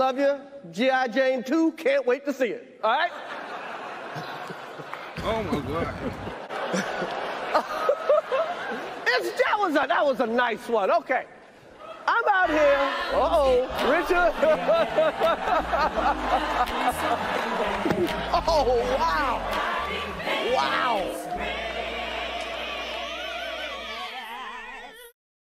love you. G.I. Jane 2, can't wait to see it. All right? Oh, my God. That was a nice one. Okay. I'm out here. Uh-oh. Richard. Oh, wow. Wow.